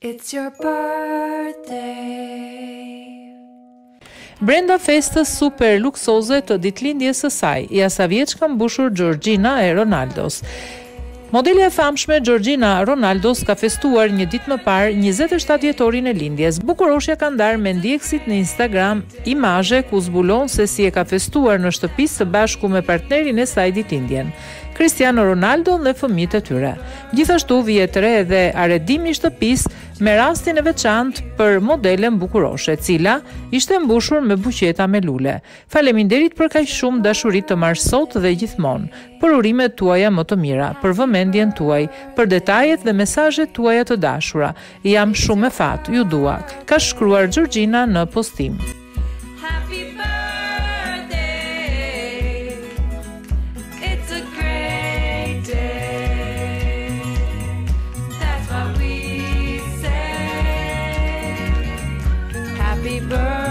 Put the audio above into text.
It's your birthday. Brenda festës super luksoze të ditëlindjes së saj, jasavjeç ka mbushur Georgina e Ronaldos. Modelja e famshme Georgina Ronaldos ka festuar një ditë më parë 27 vjetorin e lindjes. Bukuroshja ka ndarë me ndjekësit në Instagram imazhe ku zbulon se si e ka festuar në shtëpi së bashku me partnerin e saj ditëlindjen, Cristiano Ronaldo dhe fëmijët e tyre. Gjithashtu vihet re edhe aredimi i shtëpisë me rastin e veçantë për modelen bukuroshe, e cila ishte mbushur me buqeta me lule. Faleminderit për kaq shumë dashuri të marrë sot dhe gjithmonë, për urimet tuaja më të mira, për vëmendjen tuaj, për detajet dhe mesazhet tuaja të dashura. Jam shumë me fat, ju dua, ka shkruar Georgina në postim. Happy birthday.